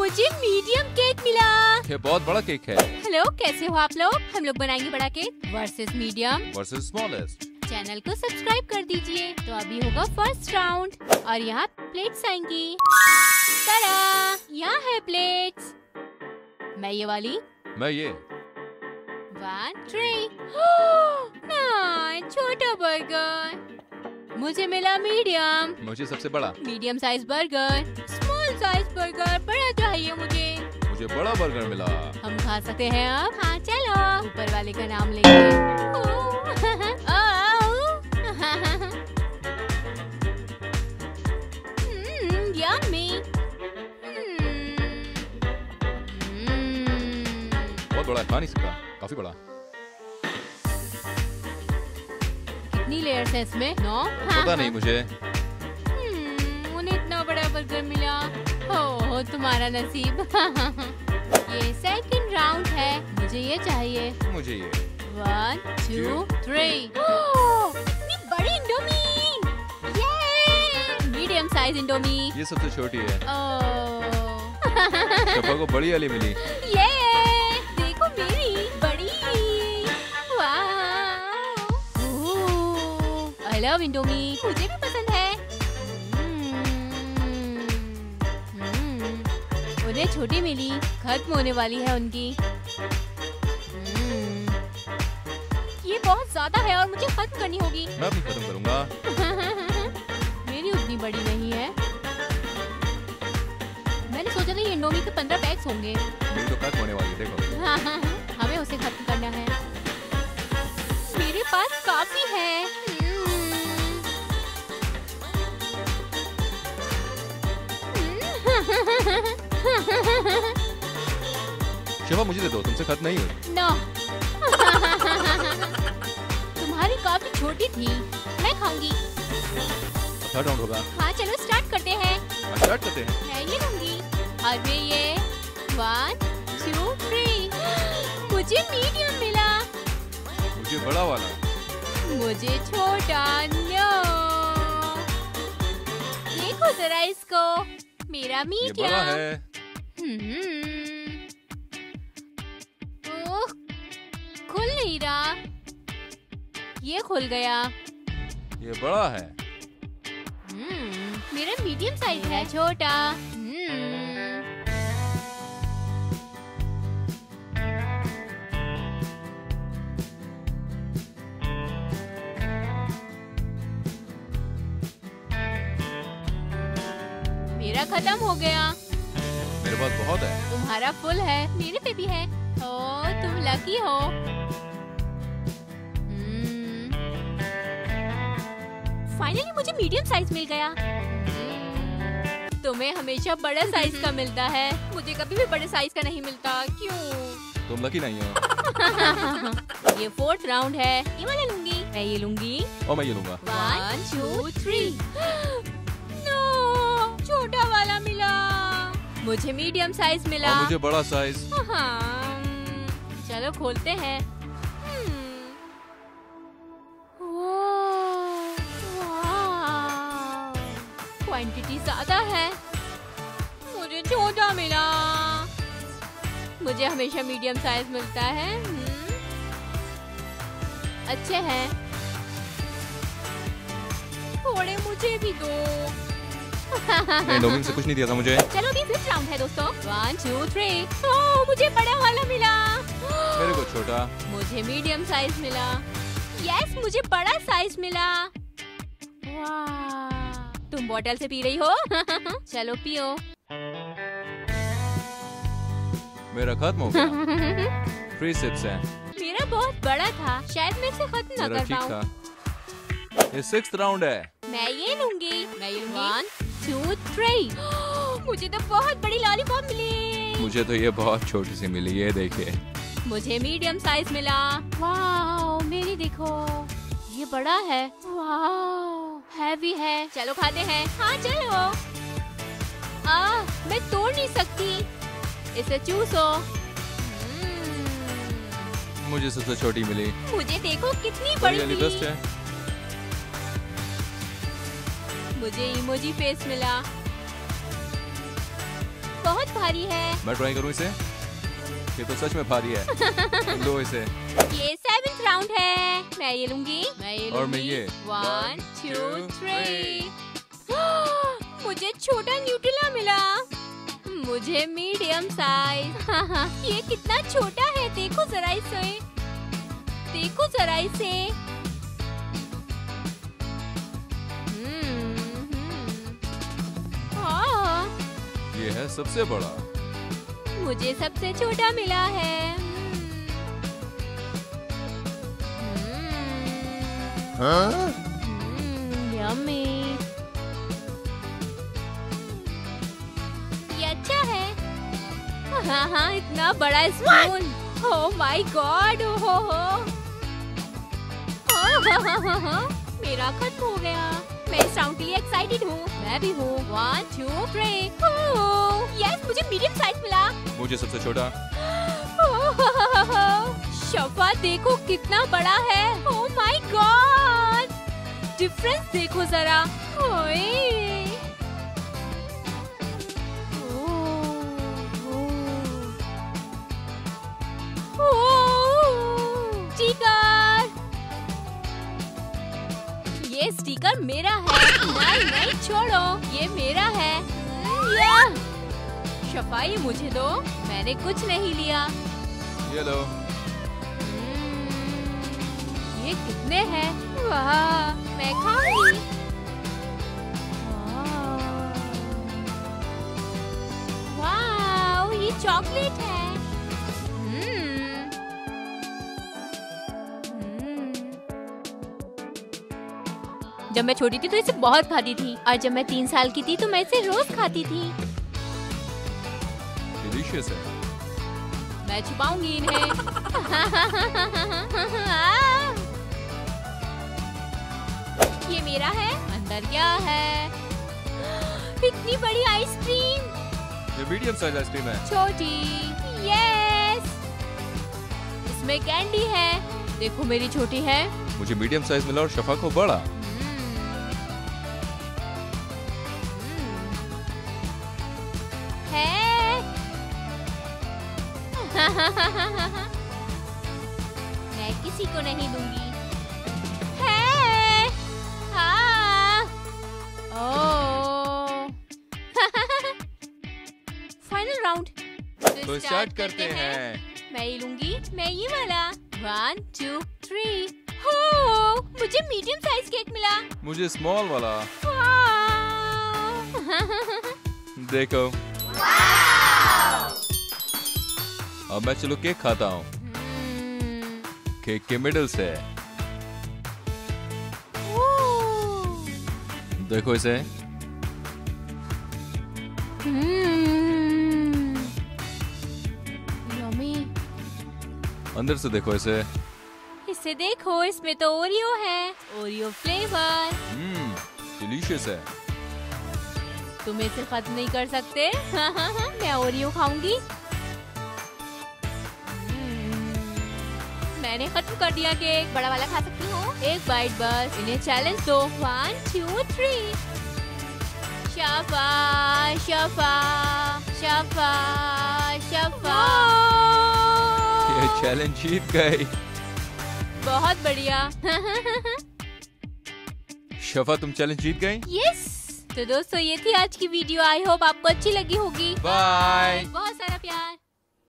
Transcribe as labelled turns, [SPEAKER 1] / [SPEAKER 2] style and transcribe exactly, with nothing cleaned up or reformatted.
[SPEAKER 1] मुझे medium cake मिला।
[SPEAKER 2] ये बहुत बड़ा केक है।
[SPEAKER 1] हेलो, कैसे हो आप लोग? हम लोग बनाएंगे बड़ा cake versus medium
[SPEAKER 2] versus smallest.
[SPEAKER 1] Channel को सब्सक्राइब कर दीजिए। तो अभी होगा फर्स्ट राउंड और यहाँ प्लेट्स आएंगी। तारा, यहाँ है प्लेट्स। मैं ये वाली,
[SPEAKER 2] मैं ये।
[SPEAKER 1] वन थ्री नाइन, छोटा बर्गर। मुझे मिला मीडियम।
[SPEAKER 2] मुझे सबसे बड़ा।
[SPEAKER 1] Medium size burger. Small size burger, बड़ा चाहिए मुझे।
[SPEAKER 2] मुझे बड़ा बर्गर मिला।
[SPEAKER 1] हम खा सकते हैं अब? हाँ चलो, ऊपर वाले का नाम लेंगे। यम्मी।
[SPEAKER 2] बहुत बड़ा है, खा नहीं सकता, काफी बड़ा।
[SPEAKER 1] कितनी लेयर्स है इसमें? नौ?
[SPEAKER 2] पता नहीं मुझे।
[SPEAKER 1] उन्हें इतना बड़ा बर्गर मिला। हो तुम्हारा नसीब। ये सेकंड राउंड है। मुझे ये चाहिए।
[SPEAKER 2] मुझे ये।
[SPEAKER 1] One two three. इतनी बड़ी इंडोमी। ये मीडियम साइज इंडोमी।
[SPEAKER 2] ये सबसे छोटी है।
[SPEAKER 1] ओह।
[SPEAKER 2] शफा को बड़ी वाली मिली।
[SPEAKER 1] ये देखो मेरी बड़ी। I love Indomie. मुझे भी पसंद है। उन्हें छोटी मिली, खत्म होने वाली है उनकी। ये बहुत ज्यादा है और मुझे खत्म करनी होगी।
[SPEAKER 2] मैं भी खत्म करूंगा।
[SPEAKER 1] मेरी उतनी बड़ी नहीं है। मैंने सोचा था ये इंडोमी के पंद्रह पैक्स होंगे।
[SPEAKER 2] मेरी तो खत्म होने वाली है, देखो।
[SPEAKER 1] हमें उसे खत्म करना है। मेरे पास काफी है।
[SPEAKER 2] शफा मुझे दे दो, तुमसे खत्म नहीं हुई।
[SPEAKER 1] नो। तुम्हारी काफी छोटी थी, मैं खाऊंगी।
[SPEAKER 2] थर्ड राउंड होगा।
[SPEAKER 1] हाँ चलो स्टार्ट करते हैं।
[SPEAKER 2] स्टार्ट करते हैं।
[SPEAKER 1] मैं ये लूंगी और मैं ये। One two three. मुझे मीडियम मिला।
[SPEAKER 2] मुझे बड़ा वाला।
[SPEAKER 1] मुझे छोटा। नो। देखो जरा इसको, मेरा
[SPEAKER 2] ये
[SPEAKER 1] मीडियम।
[SPEAKER 2] बड़ा है।
[SPEAKER 1] ओह, खुल नहीं रहा। ये खुल गया।
[SPEAKER 2] ये बड़ा है।
[SPEAKER 1] मेरा मीडियम साइज है, छोटा। मेरा खत्म हो गया।
[SPEAKER 2] मेरे पास बहुत है।
[SPEAKER 1] तुम्हारा फुल है, मेरे पे भी है। ओ, तुम लकी हो। फाइनली मुझे मीडियम साइज मिल गया। तुम्हें हमेशा बड़ा साइज का मिलता है, मुझे कभी भी बड़े साइज का नहीं मिलता। क्यों?
[SPEAKER 2] तुम लकी नहीं हो।
[SPEAKER 1] ये फोर्थ राउंड है। ये वाला लूंगी। मैं ये लूंगी।
[SPEAKER 2] और मैं ये लूंगा।
[SPEAKER 1] One two three. नो, छोटा वाला मिला। मुझे मीडियम साइज मिला।
[SPEAKER 2] और मुझे बड़ा साइज।
[SPEAKER 1] हाँ, चलो खोलते हैं। क्वांटिटी ज्यादा है। मुझे छोटा मिला। मुझे हमेशा मीडियम साइज मिलता है। अच्छे हैं। थोड़े मुझे भी दो।
[SPEAKER 2] नहीं, डोमिन से कुछ नहीं दिया था मुझे।
[SPEAKER 1] चलो अभी फिफ्थ राउंड है दोस्तों। One two three. ओह, मुझे बड़ा वाला मिला।
[SPEAKER 2] मेरे को छोटा।
[SPEAKER 1] मुझे मीडियम साइज मिला। यस, मुझे बड़ा साइज मिला। वाह, तुम बोतल से पी रही हो? चलो पियो।
[SPEAKER 2] मेरा खत्म हो गया। थ्री सिप्स है।
[SPEAKER 1] मेरा बहुत बड़ा था, शायद मैं इसे खत्म न
[SPEAKER 2] मेरा
[SPEAKER 1] कर
[SPEAKER 2] ठीक
[SPEAKER 1] पाऊँ।
[SPEAKER 2] था। ये सिक्स्थ राउंड है।
[SPEAKER 1] मैं ये लूंगी। मैं ये वन टू थ्री। मुझे तो बहुत बड़ी लॉलीपॉप मिली।
[SPEAKER 2] मुझे तो ये बहुत छोटी सी मिली, ये देखिए।
[SPEAKER 1] मुझे मीडियम साइज मिला। वाह, मेरी देखो, ये बड़ा है। वाह, हैवी है। चलो खाते हैं। हाँ चलो। आ, मैं तोड़ नहीं सकती, इसे चूसो।
[SPEAKER 2] मुझे सबसे छोटी मिली।
[SPEAKER 1] मुझे देखो कितनी बड़ी मिली।
[SPEAKER 2] बेस्ट है।
[SPEAKER 1] मुझे इमोजी फेस मिला। बहुत भारी है।
[SPEAKER 2] मैं ट्राई करूँ इसे? ये तो सच में भारी है। लो इसे।
[SPEAKER 1] ये सेवेंथ राउंड है। मैं ये लूंगी, मैं ये
[SPEAKER 2] और मैं
[SPEAKER 1] लूंगी।
[SPEAKER 2] ये।
[SPEAKER 1] One
[SPEAKER 2] One,
[SPEAKER 1] two
[SPEAKER 2] two,
[SPEAKER 1] three. मुझे छोटा न्यूट्रेला मिला। मुझे मीडियम साइज। ये कितना छोटा है, देखो जरा इसे, देखो जरा इसे। हम्म, हम्म। हाँ,
[SPEAKER 2] ये है सबसे बड़ा।
[SPEAKER 1] मुझे सबसे छोटा मिला है।
[SPEAKER 2] हाँ?
[SPEAKER 1] यम्मी। ये अच्छा है। हाँ हाँ, इतना बड़ा स्पून। ओह माय गॉड, ओहो हो। मेरा खत्म हो गया। मैं इस राउंड के लिए एक्साइटेड हूँ। मैं भी हूँ। One two three. यस, मुझे मीडियम साइज मिला।
[SPEAKER 2] मुझे सबसे छोटा।
[SPEAKER 1] शफा देखो कितना बड़ा है। ओह माय गॉड, डिफरेंस देखो जरा। ओए। स्टिकर, ये स्टिकर मेरा है। नहीं नहीं छोड़ो, ये मेरा है। या शफा, ये मुझे दो, मैंने कुछ नहीं लिया।
[SPEAKER 2] ये लो।
[SPEAKER 1] ये कितने हैं? वाह, मैं खाऊंगी। वाह, ये चॉकलेट है। हम्म, हम्म। जब मैं छोटी थी तो इसे बहुत खाती थी, और जब मैं तीन साल की थी तो मैं इसे रोज खाती थी।
[SPEAKER 2] डिलीशियस है।
[SPEAKER 1] मैं छुपाऊंगी इन्हें। ये मेरा है। अंदर क्या है? इतनी बड़ी आइसक्रीम।
[SPEAKER 2] ये मीडियम साइज आइसक्रीम है।
[SPEAKER 1] छोटी। यस, इसमें कैंडी है। देखो मेरी छोटी है।
[SPEAKER 2] मुझे मीडियम साइज मिला और शफा को बड़ा।
[SPEAKER 1] मैं किसी को नहीं दूंगी। है। हाँ। ओह। Final round.
[SPEAKER 2] तो स्टार्ट करते हैं।
[SPEAKER 1] मैं ये लूंगी, मैं ये वाला। One two three. हो, मुझे मीडियम साइज केक मिला।
[SPEAKER 2] मुझे स्मॉल वाला। देखो। अब मैं चलो केक खाता हूँ। केक के मिडल से। देखो इसे।
[SPEAKER 1] यम्मी।
[SPEAKER 2] अंदर से देखो इसे।
[SPEAKER 1] इसे देखो, इसमें तो ओरियो है। Oreo flavour.
[SPEAKER 2] हम्म, डिलीशियस है।
[SPEAKER 1] तुम इसे खत्म नहीं कर सकते। मैं ओरियो खाऊंगी। मैंने खत्म कर दिया केक। बड़ा वाला खा सकती हूँ? एक बाइट बस। इन्हें चैलेंज दो। One two three. Shafa, Shafa, Shafa, Shafa.
[SPEAKER 2] ये चैलेंज जीत गई।
[SPEAKER 1] बहुत बढ़िया।
[SPEAKER 2] शफा, तुम चैलेंज जीत गई।
[SPEAKER 1] यस। तो दोस्तों, ये थी आज की वीडियो। आई होप आपको अच्छी लगी होगी।
[SPEAKER 2] बाय।